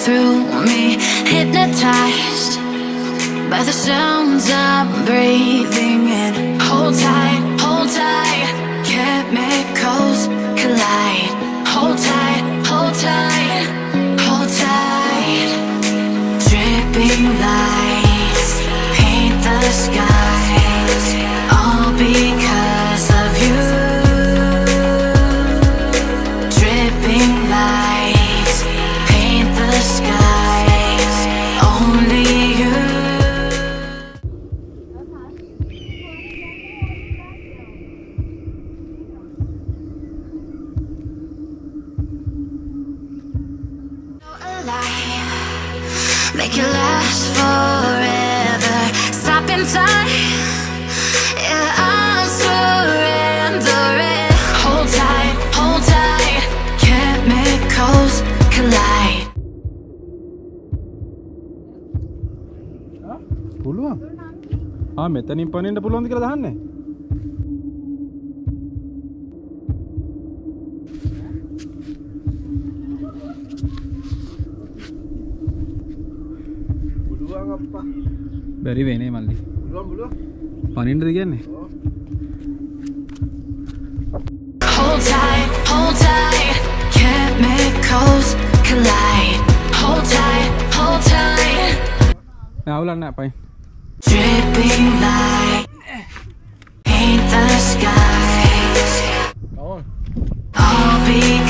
through me, hypnotized by the sounds I'm breathing in. Hold tight, chemicals collide. Hold tight, hold tight, hold tight. Dripping lights paint the skies, all because of you. Dripping lights paint the skies, only you. Make it last forever. Stop in time. Yeah, I'm surrendering. Hold tight, chemicals collide. පුළුවන්. මෙතනින් පනින්න පුළුවන්ද කියලා දහන්නේ. බැරි වෙන්නේ මල්ලි. පුළුවන්. පනින්නද කියන්නේ? Hold tight, chemicals collide. Hold tight. අවුලක් නැහැ පයින්. Dripping light paint the skies, all because